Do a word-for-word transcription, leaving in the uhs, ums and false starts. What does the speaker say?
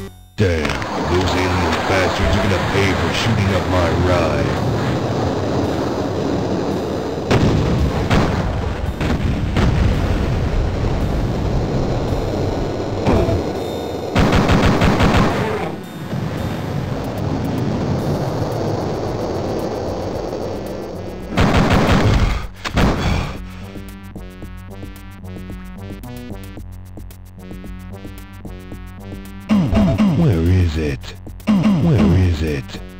Damn, those alien bastards are gonna pay for shooting up my ride. Where is it? Where is it?